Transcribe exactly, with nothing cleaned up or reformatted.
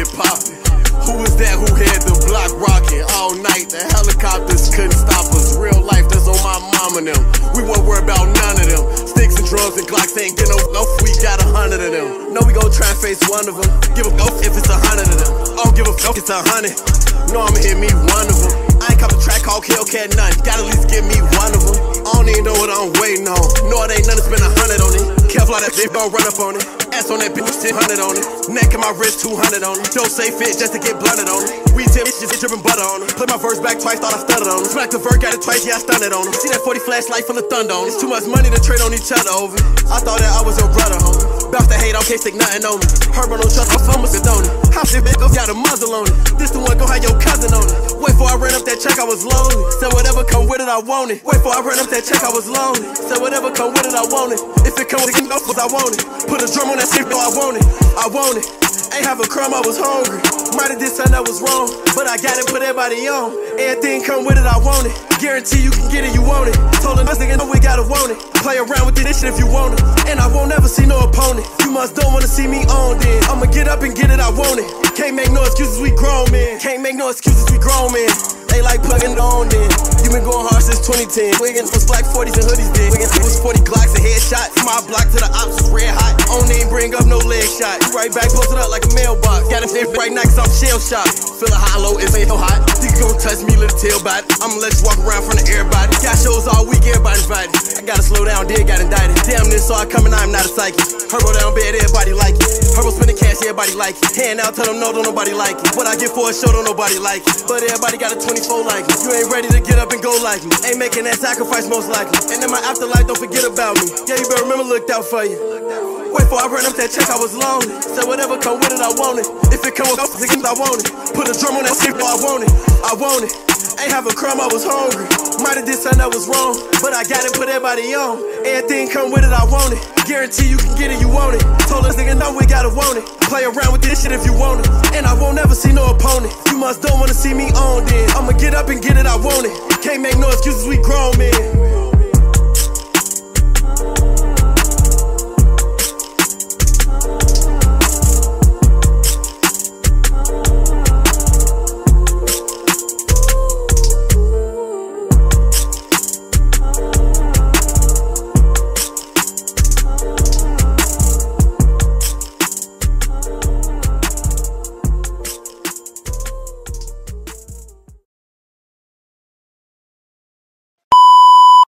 shit poppin'. Who was that who had the block rockin' all night? The helicopters couldn't stop us. Real life, that's on my mom and them. We won't worry about none of them. Sticks and drums and Glocks ain't get no no. We got a hundred of them. No, we gon' try and face one of them. Give a go if it's a hundred of them. I don't give a fuck, it's a hundred. No, I'ma hit me one of them. I ain't cop a track called Hellcat none. Gotta at least give me one of them. I don't even know what I'm waiting on. No, it ain't nothing, spend a hundred on it. Kevlar, that bitch gon' run up on it. Ass on that bitch, ten hundred on it. Neck and my wrist, two hundred on it. Don't say fit just to get blunted on it. We tip, bitch, just dripping butter on it. Put my verse back twice, thought I stuttered on it. Smack the verse, got it twice, yeah, I stunned on it. See that forty flashlight full of thunder on it. It's too much money to trade on each other over. I thought that I was your brother, homie. Bounce the hate, I can't stick nothing on me. Herb on no trust, my phone must have done it. How shit, bitch, got a muzzle on it. This the one, go have your cousin on it. Wait for I ran up that check, I was lonely. Said whatever come with it, I want it. Wait for I ran up that check, I was lonely. Said whatever come with it, I want it. If it come with it, I want it. Put a drum on that shit, no, I want it. I want it. Ain't have a crumb, I was hungry. Might've did something that was wrong, but I got it, put everybody on. Everything come with it, I want it. Guarantee you can get it, you want it. Told us nigga, no, we gotta want it. Play around with this shit if you want it. And I won't ever see no opponent. You must don't wanna see me on then. I'ma get up and get it, I want it. Can't make no excuses, we grown men. Can't make no excuses, we grown men. They like plugging it on then. You been going hard since twenty ten. Wiggins was black forties and hoodies then. Wiggins was forty Glocks and headshots. My block to the ops was red hot. On name bring up no leg shot. You right back, posted up like a mailbox. Got it right now cause I'm shell shocked. Feel a hollow, it ain't so hot. Think you gon' touch me, little tail bite. I'ma let you walk around from the everybody. Got shows all week, everybody invited. I gotta slow down, did got indicted. Damn, this saw I coming, I'm not a psychic. Herbo down bed, everybody like it. Herbo spending cash, everybody like it. Hand out, tell them no, don't nobody like it. What I get for a show, don't nobody like it. But everybody got a twenty-four like me. You ain't ready to get up and go like me. Ain't making that sacrifice most likely. And in my afterlife, don't forget about me. Yeah, you better remember, looked out for you. Wait for I ran up that check, I was lonely. Said whatever come with it, I want it. If it come with it, I want it. Put a drum on that shit, I want it. I want it. Ain't have a crumb, I was hungry. Might've did something that was wrong, but I got it, put everybody on. Everything come with it, I want it. Guarantee you can get it, you want it. Told us nigga, no, we gotta want it. Play around with this shit if you want it. And I won't ever see no opponent. You must don't wanna see me on then. I'ma get up and get it, I want it. Can't make no excuses, we grown men.